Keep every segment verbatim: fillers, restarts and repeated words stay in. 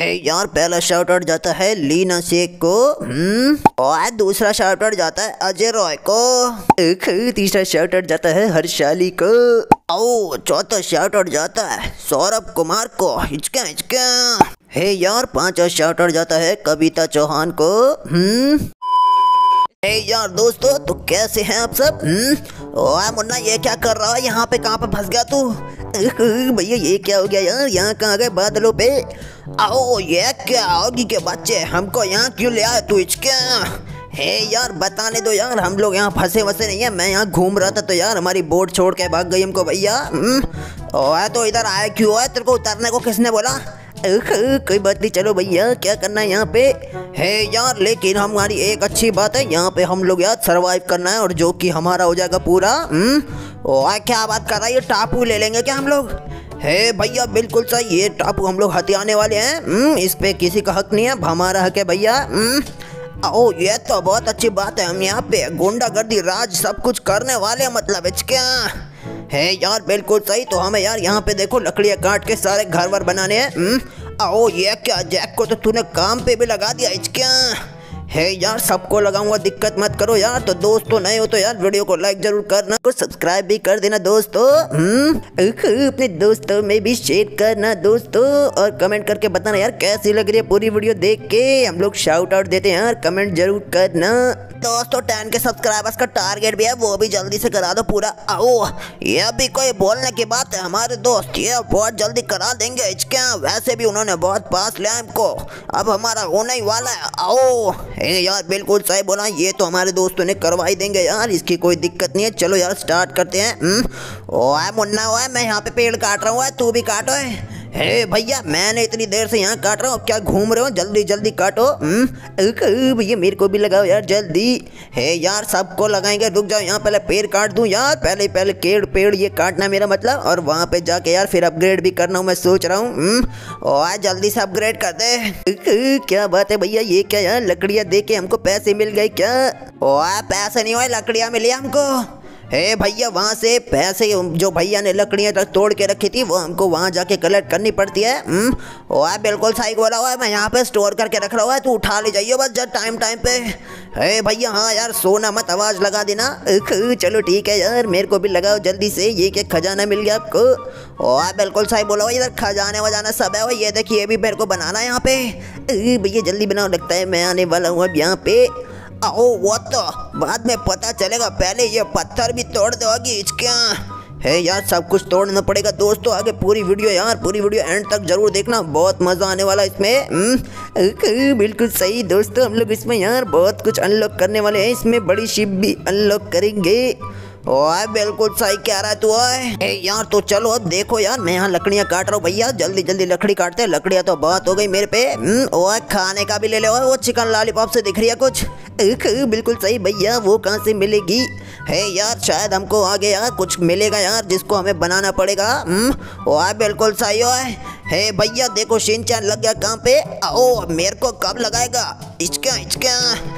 है यार, पहला शाउट आउट जाता है लीना शेख को, हम्म और दूसरा शाउट आउट जाता है अजय रॉय को, तीसरा शाउट आउट जाता है हर्षाली को, ओ चौथा शाउट आउट जाता है सौरभ कुमार को, हिचका हिचका। है यार, पांचवा शाउट आउट जाता है कविता चौहान को, हम्म ए यार दोस्तों, तो कैसे हैं आप सब? हम्म ओए मुन्ना, ये क्या कर रहा है यहाँ पे? कहाँ पे फंस गया तू? भैया ये क्या हो गया यार? यहाँ कहाँ गए बादलों पे? आओ, ये क्या होगी के बच्चे, हमको यहाँ क्यों ले आए तू? क्या है यार, बताने दो यार, हम लोग यहाँ फंसे वसे नहीं है। मैं यहाँ घूम रहा था तो यार हमारी बोट छोड़ के भाग गई हमको भैया। ओए तो इधर आया क्यों है? तेरे को उतरने को किसने बोला? कोई बात नहीं, चलो भैया, क्या करना है यहाँ पे? है यार, लेकिन हमारी एक अच्छी बात है, यहाँ पे हम लोग यार सरवाइव करना है और जो कि हमारा हो जाएगा पूरा। हम्म ओए क्या बात कर रहा है? ये टापू ले लेंगे क्या हम लोग? है भैया, बिल्कुल सही, ये टापू हम लोग हथियाने वाले हैं। हम्म इस पे किसी का हक नहीं है, हमारा हक है भैया। हम्म ओ ये तो बहुत अच्छी बात है, हम यहाँ पे गुंडागर्दी राज सब कुछ करने वाले हैं, मतलब क्या है यार? बिल्कुल सही। तो हमें यार यहाँ पे देखो लकड़ियाँ काट के सारे घर वर बनाने हैं। ओ ये क्या, जैक को तो तूने काम पे भी लगा दिया, क्या है यार? सबको लगाऊंगा, दिक्कत मत करो यार। तो दोस्तों, नए हो तो यार वीडियो को लाइक जरूर करना और सब्सक्राइब भी कर देना दोस्तों। हम्म अपने दोस्तों में भी शेयर करना दोस्तों, और कमेंट करके बताना यार कैसी लग रही है पूरी वीडियो देख के। हम लोग शाउट आउट देते हैं यार, कमेंट जरूर करना दोस्तों। टेन के सब्सक्राइबर्स का टारगेट भी है, वो भी जल्दी से करा दो पूरा। आओ, ये भी कोई बोलने की बात है हमारे दोस्त, ये बहुत जल्दी करा देंगे। क्या वैसे भी उन्होंने बहुत पास लिया हमको, अब हमारा होने ही वाला है। आओ यार, बिल्कुल सही बोला, ये तो हमारे दोस्तों ने करवा ही देंगे यार, इसकी कोई दिक्कत नहीं है। चलो यार स्टार्ट करते हैं। ओए मुन्ना, ओए मैं यहाँ पे पेड़ काट रहा हूँ, तू भी काटो है। हे भैया, मैंने इतनी देर से यहाँ काट रहा हूँ, क्या घूम रहे हो? जल्दी जल्दी काटो। भैया मेरे को भी लगाओ यार जल्दी। है यार, सबको लगाएंगे, रुक जाओ, यहाँ पहले पेड़ काट दूँ यार, पहले पहले केड़ पेड़ ये काटना मेरा मतलब, और वहाँ पे जाके यार फिर अपग्रेड भी करना हूँ मैं सोच रहा हूँ। और जल्दी से अपग्रेड कर दे। क्या बात है भैया, ये क्या यार, लकड़ियाँ दे के हमको पैसे मिल गए क्या? ओए पैसे नहीं हुए, लकड़ियाँ मिली हमको। हे भैया, वहाँ से पैसे जो भैया ने लकड़ियाँ तोड़ के रखी थी वो हमको वहाँ जाके कलेक्ट करनी पड़ती है। हम्म ओए बिल्कुल सही बोला हुआ है, मैं यहाँ पे स्टोर करके रख रहा हुआ है, तू उठा ले जाइए बस जब टाइम टाइम पे। हे भैया, हाँ यार, सोना मत, आवाज़ लगा देना। चलो ठीक है यार, मेरे को भी लगाओ जल्दी से। ये क्या खजाना मिल गया आपको? ओए बिल्कुल सही बोला हुआ, इधर खजाने वजाना सब है। ये देखिए, ये भी मेरे को बनाना है यहाँ पे। भैया जल्दी बनाओ, लगता है मैं आने वाला हूँ अब यहाँ पे। ओ वो तो बाद में पता चलेगा, पहले ये पत्थर भी तोड़ दोगी। क्या है यार, सब कुछ तोड़ना पड़ेगा दोस्तों। आगे पूरी वीडियो यार, पूरी वीडियो एंड तक जरूर देखना, बहुत मजा आने वाला इसमें। बिल्कुल सही दोस्तों, हम लोग इसमें यार बहुत कुछ अनलॉक करने वाले हैं, इसमें बड़ी शिप भी अनलॉक करेंगे। ओए बिल्कुल सही कह रहा है तू। ओए यार, तो चलो अब देखो यार, मैं यहाँ लकड़ियाँ काट रहा हूँ भैया, जल्दी जल्दी लकड़ी काटते हैं। लकड़ियाँ तो बहुत हो गई मेरे पे। ओए खाने का भी ले ले, वो चिकन लॉलीपॉप से दिख रही है कुछ। बिल्कुल सही भैया, वो कहाँ से मिलेगी? है यार, शायद हमको आगे यार कुछ मिलेगा यार, जिसको हमें बनाना पड़ेगा। ओए बिल्कुल सही। ओए हे भैया देखो, शिनचैन लग गया काम पे। ओ मेरे को कब लगाएगा? इसका इसका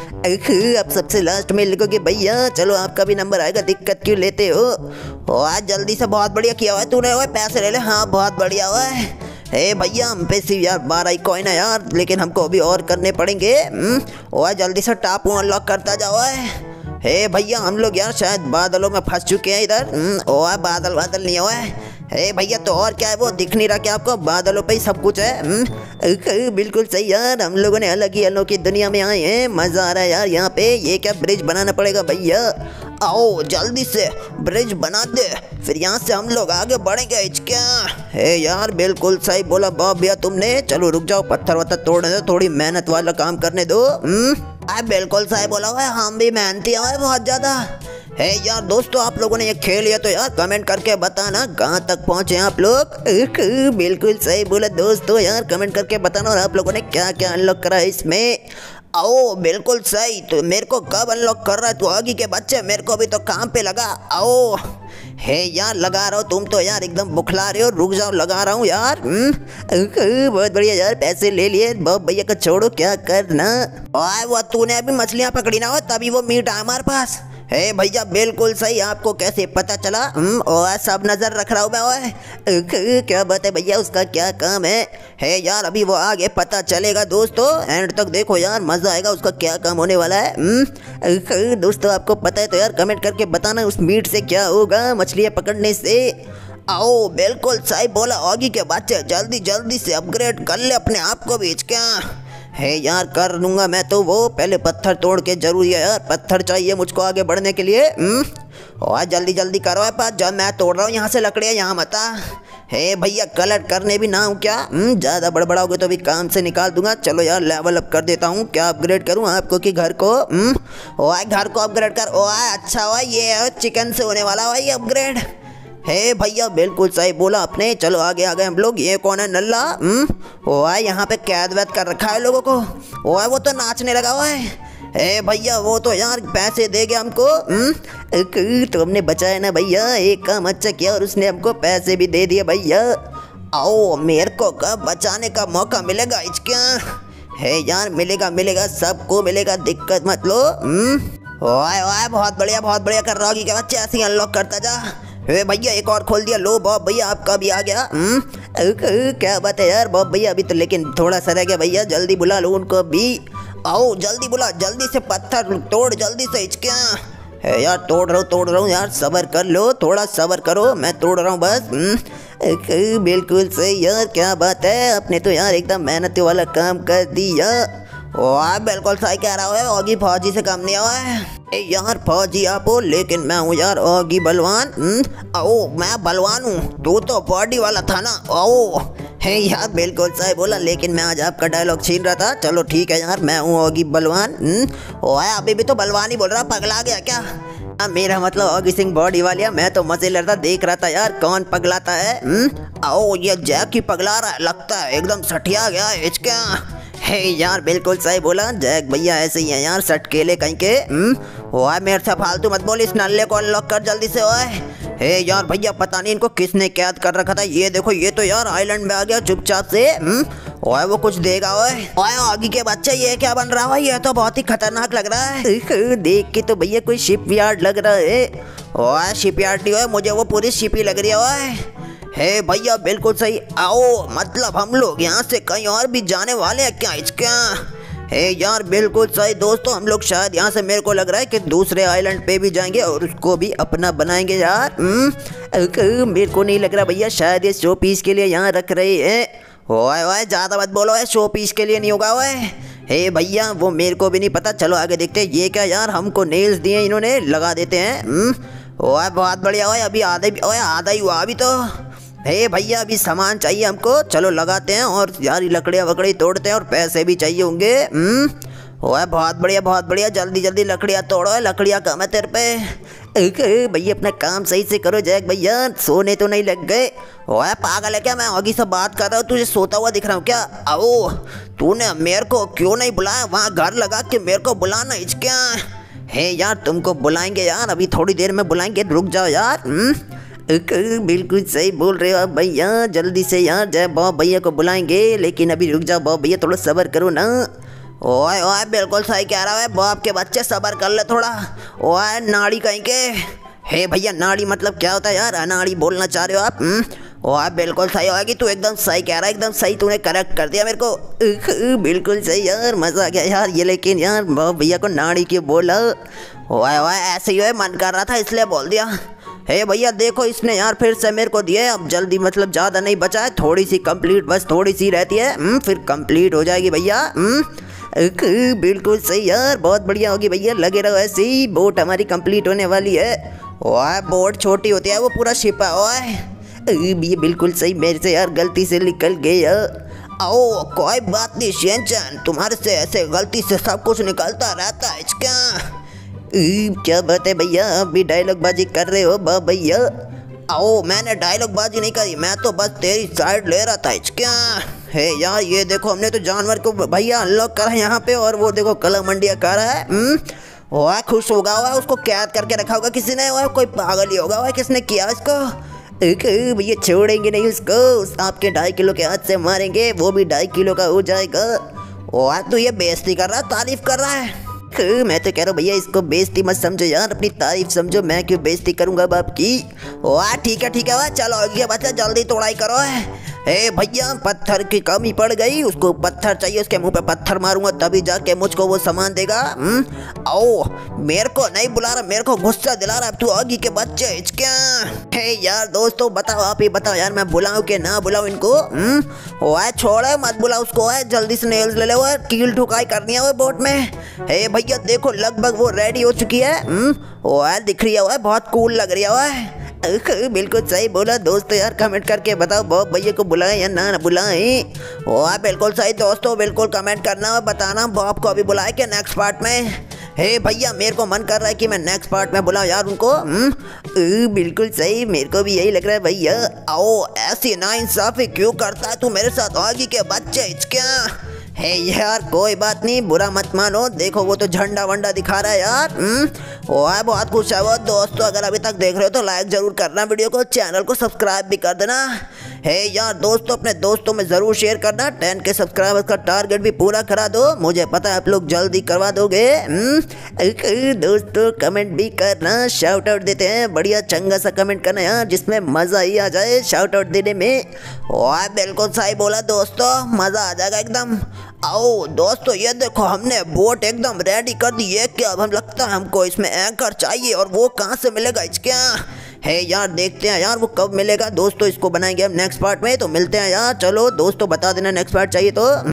आप सबसे लास्ट में लिखोगे भैया, चलो आपका भी नंबर आएगा, दिक्कत क्यों लेते हो? आज जल्दी से, बहुत बढ़िया किया हुआ है तूने। ओए पैसे ले ले। हाँ बहुत बढ़िया हुआ है। हे भैया, हम पे सिर्फ यार बारह ही कॉइन है यार, लेकिन हमको अभी और करने पड़ेंगे। ओए जल्दी से टापू अनलॉक करता जाओ। हे भैया, हम लोग यार शायद बादलों में फंस चुके हैं इधर। ओए बादल बादल नहीं हुआ है। हे भैया, तो और क्या है, वो दिख नहीं रहा क्या आपको? बादलों पे ही सब कुछ है। बिल्कुल सही यार, हम लोगों ने अलग ही अनोखी दुनिया में आए हैं, मजा आ रहा है यार यहाँ पे। ये क्या, ब्रिज बनाना पड़ेगा भैया। आओ जल्दी से ब्रिज बना दे, फिर यहाँ से हम लोग आगे बढ़ेंगे। क्या है यार, बिल्कुल सही बोला बाप भैया तुमने। चलो रुक जाओ, पत्थर वत्थर तोड़ने दो, थोड़ी मेहनत वाला काम करने दो। हम्म बिल्कुल सही बोला हुआ है, हम भी मेहनती हैं बहुत ज्यादा। है यार दोस्तों, आप लोगों ने ये खेल लिया तो यार कमेंट करके बताना कहाँ तक पहुँचे आप लोग। बिल्कुल सही बोला दोस्तों यार, कमेंट करके बताना, और आप लोगों ने क्या क्या अनलॉक करा है इसमें। आओ बिल्कुल सही। तो मेरे को कब अनलॉक कर रहा है तू आगे के बच्चे? मेरे को भी तो काम पे लगा। आओ है यार, लगा रहा हो तुम तो यार, एकदम बुखला रहे हो। रुक जाओ, लगा रहा हूँ यार। बहुत बढ़िया यार, पैसे ले लिए। बाप भैया का छोड़ो, क्या करना। वो तूने अभी मछलियाँ पकड़ी ना हो, तभी वो मीट आया हमारे पास। हे भैया बिल्कुल सही, आपको कैसे पता चला? हम्म, और सब नजर रख रहा हूँ मैं। ओए क्या बात है भैया, उसका क्या काम है? है यार अभी वो आगे पता चलेगा दोस्तों, एंड तक देखो यार, मजा आएगा, उसका क्या काम होने वाला है। हम्म, दोस्तों आपको पता है तो यार कमेंट करके बताना उस मीट से क्या होगा, मछलियाँ पकड़ने से। आओ बिल्कुल सही बोला ऑगी के बच्चे, जल्दी जल्दी से अपग्रेड कर ले अपने आप को बेच क्या। है यार कर लूँगा मैं तो, वो पहले पत्थर तोड़ के जरूरी है यार, पत्थर चाहिए मुझको आगे बढ़ने के लिए। और जल्दी जल्दी करो पास, जब मैं तोड़ रहा हूँ यहाँ से लकड़ियाँ, यहाँ मत आ। हे भैया कलर करने भी ना हूँ क्या? ज़्यादा बड़बड़ाओगे तो भी काम से निकाल दूंगा। चलो यार लेवल अप कर देता हूँ। क्या अपग्रेड करूँ आपको कि घर को? ओए घर को अपग्रेड कर। ओए अच्छा हुआ ये चिकन से होने वाला हुआ ये अपग्रेड। हे भैया बिल्कुल सही बोला आपने। चलो आगे आ गए हम लोग। ये कौन है नल्ला? हम्म ओए यहाँ पे कैद वैद कर रखा है लोगों को। ओए वो तो नाचने लगा हुआ है। हे भैया वो तो यार पैसे देगा हमको। हम्म तो हमने बचाया ना भैया, एक काम अच्छा किया और उसने हमको पैसे भी दे दिए भैया। आओ मेरे को कब बचाने का मौका मिलेगा इसका? है यार मिलेगा मिलेगा, सबको मिलेगा, दिक्कत मत लो। हम्म ओए ओए बहुत बढ़िया बहुत बढ़िया कर रहा होगी क्या बच्चे, ऐसे ही अनलॉक करता जा। हे भैया एक और खोल दिया। लो बॉब भैया आपका भी आ गया। हम्म क्या बात है यार बॉब भैया, अभी तो लेकिन थोड़ा सा रह गया भैया, जल्दी बुला लो उनको भी। आओ जल्दी बुला, जल्दी से पत्थर तोड़ जल्दी से। इसके है यार तोड़ रहा हूँ तोड़ रहा हूँ यार, सब्र कर लो, थोड़ा सब्र करो, मैं तोड़ रहा हूँ बस। बिल्कुल सही यार, क्या बात है, आपने तो यार एकदम मेहनत वाला काम कर दिया। वाह बिल्कुल सही कह रहा है, ऑगी फौजी से कम नहीं हुआ है। यार फौजी आप हो लेकिन मैं हूँ यार ऑगी बलवान। आओ मैं बलवान हूँ, तू तो बॉडी वाला था ना। आओ है यार बिल्कुल सही बोला, लेकिन मैं आज आपका डायलॉग छीन रहा था। चलो ठीक है यार, मैं हूँ ऑगी बलवान। ओए अभी भी तो बलवान ही बोल रहा, पगला गया क्या? आ, मेरा मतलब ऑगी सिंह बॉडी वालिया, मैं तो मजे ले रहा था, देख रहा था यार कौन पगलाता है। आओ ये जैक ही पगला रहा है, लगता है एकदम सठिया गया है इसका। हे यार बिल्कुल सही बोला, जैक भैया ऐसे ही है यार, सटकेले कहीं के। ओए मेरे से फालतू मत बोल, इस नल्ले को अनलॉक कर जल्दी से। ओए हे यार भैया पता नहीं इनको किसने कैद कर रखा था। ये देखो ये तो यार आइलैंड में आ गया चुपचाप से। ओए वो कुछ देगा। ओए ओए आगे के बच्चे ये क्या बन रहा है? ये तो बहुत ही खतरनाक लग रहा है। देख के तो भैया कोई शिप यार्ड लग रहा है। ओए शिप यार्ड नहीं है, मुझे वो पूरी शिप ही लग रही है। ओए हे भैया बिल्कुल सही। आओ मतलब हम लोग यहाँ से कहीं और भी जाने वाले हैं क्या इसका? हे यार बिल्कुल सही दोस्तों, हम लोग शायद यहाँ से मेरे को लग रहा है कि दूसरे आइलैंड पे भी जाएंगे और उसको भी अपना बनाएंगे यार। मेरे को नहीं लग रहा भैया, शायद ये शो पीस के लिए यहाँ रख रहे हैं। ओए ओए ज़्यादा मत बोलो, है शो पीस के लिए नहीं होगा। ओए हे भैया वो मेरे को भी नहीं पता, चलो आगे देखते हैं। ये क्या यार, हमको नेल्स दिए इन्होंने, लगा देते हैं। ओए बहुत बढ़िया। ओए अभी आधा भी ओए आधा ही हुआ अभी तो। हे भैया अभी सामान चाहिए हमको, चलो लगाते हैं और यार लकड़ियाँ वकड़ी तोड़ते हैं और पैसे भी चाहिए होंगे। हम्म ओए बहुत बढ़िया बहुत बढ़िया, जल्दी जल्दी लकड़ियाँ तोड़ो, लकड़ियाँ कम है तेरे पे। भैया अपना काम सही से करो जैक भैया, सोने तो नहीं लग गए। ओए पागल है क्या, मैं आगे से बात कर रहा हूँ, तुझे सोता हुआ दिख रहा हूँ क्या? आओ तूने मेरे को क्यों नहीं बुलाया, वहाँ घर लगा के मेरे को बुलाना इसका। है यार तुमको बुलाएंगे यार, अभी थोड़ी देर में बुलाएंगे, रुक जाओ यार। बिल्कुल सही बोल रहे हो आप भैया, जल्दी से यार जय बॉब भैया को बुलाएंगे, लेकिन अभी रुक जाओ बॉब भैया, थोड़ा सब्र करो ना। ओए ओए बिल्कुल सही कह रहा है बॉब के बच्चे, सब्र कर ले थोड़ा। ओए नाड़ी कहीं के। हे भैया नाड़ी मतलब क्या होता है यार, अनाड़ी बोलना चाह रहे हो आप? ओए बिल्कुल सही होगी, तू एकदम सही कह रहा है, एकदम सही, तूने करेक्ट कर दिया मेरे को। बिल्कुल सही यार, मज़ा आ गया यार ये, लेकिन यार बॉब भैया को नाड़ी क्यों बोला? ओए ओए ऐसे ही मन कर रहा था इसलिए बोल दिया। हे भैया देखो इसने यार फिर से मेरे को दिए, अब जल्दी मतलब ज़्यादा नहीं बचा है, थोड़ी सी कंप्लीट, बस थोड़ी सी रहती है। हुँ, फिर कंप्लीट हो जाएगी भैया। बिल्कुल सही यार, बहुत बढ़िया होगी भैया, लगे रहो ऐसे ही, बोट हमारी कंप्लीट होने वाली है। ओए बोट छोटी होती है, वो पूरा शिप है। ओए ये बिल्कुल सही, मेरे से यार गलती से निकल गया। आओ कोई बात नहीं शेनचैन, तुम्हारे से ऐसे गलती से सब कुछ निकलता रहता है इसका। क्या बात है भैया, आप भी डायलॉग बाजी कर रहे हो बा भैया? आओ मैंने डायलॉग बाजी नहीं करी, मैं तो बस तेरी साइड ले रहा था क्या है यार। ये देखो हमने तो जानवर को भैया अनलॉक करा यहाँ पे, और वो देखो कला मंडिया कर रहा है। वह खुश होगा, हुआ उसको कैद करके रखा होगा किसी ने, वह कोई पागल ही होगा, वह किसने किया इसको। भैया छोड़ेंगे नहीं उसको, उस आपके ढाई किलो के हाथ से मारेंगे, वो भी ढाई किलो का हो जाएगा। वह तो ये बेइज्जती कर रहा है, तारीफ कर रहा है। मैं तो कह रहा हूँ भैया इसको बेइज्जती मत समझो यार, अपनी तारीफ समझो। मैं क्यों बेइज्जती करूंगा अब आपकी। वाह ठीक है ठीक है, वाह चलो आगे बच्चा जल्दी तोड़ाई करो। ए भैया पत्थर की कमी पड़ गई, उसको पत्थर चाहिए, उसके मुंह पे पत्थर मारूंगा तभी जाके मुझको वो सामान देगा। हम्म आओ, मेरे को नहीं बुला रहा, मेरे को गुस्सा दिला रहा। अब तू आगे के बच्चे हिचकिया। हे यार दोस्तों बताओ, आप ही बताओ यार, मैं बुलाऊं कि ना बुलाऊं इनको। हम्म ओए छोड़े मत बुलाओ उसको, है जल्दी से नेल्स ले ले, वो कील ठुकाई करनी है वो बोट में। हे भैया देखो लगभग वो रेडी हो चुकी है। हम्म ओए दिख रही है, वो बहुत कूल लग रही है वो। बिल्कुल सही बोला दोस्तों यार, कमेंट करके बताओ बॉब भैया को बुलाएं या ना बुलाएं। वाह बिल्कुल सही दोस्तों, बिल्कुल कमेंट करना और बताना बॉब को अभी बुलाए क्या नेक्स्ट पार्ट में। हे भैया मेरे को मन कर रहा है कि मैं नेक्स्ट पार्ट में बुलाऊं यार उनको। हम्म बिल्कुल सही, मेरे को भी यही लग रहा है भैया। आओ ऐसी नाइंसाफी क्यों करता है तू मेरे साथ, आगे के बच्चे क्या है यार। कोई बात नहीं, बुरा मत मानो। देखो वो तो झंडा वंडा दिखा रहा है यार। हम्म वो है बहुत खुश है वो। दोस्तों अगर अभी तक देख रहे हो तो लाइक जरूर करना वीडियो को, चैनल को सब्सक्राइब भी कर देना। है यार दोस्तों अपने दोस्तों में जरूर शेयर करना। टेन के सब्सक्राइबर्स का टारगेट भी पूरा करा दो, मुझे पता है आप लोग जल्दी करवा दोगे। दोस्तों कमेंट भी करना, शाउट आउट देते हैं, बढ़िया चंगा सा कमेंट करना यार जिसमें मजा ही आ जाए शाउट आउट देने में। वाह बिल्कुल सही बोला दोस्तों, मजा आ जाएगा एकदम। आओ दोस्तों ये देखो हमने बोट एकदम रेडी कर दी है। क्या अब हम लगता है हमको इसमें एंकर चाहिए, और वो कहाँ से मिलेगा क्या है यार। देखते हैं यार वो कब मिलेगा दोस्तों, इसको बनाएंगे हम नेक्स्ट पार्ट में, तो मिलते हैं यार। चलो दोस्तों बता देना नेक्स्ट पार्ट चाहिए तो।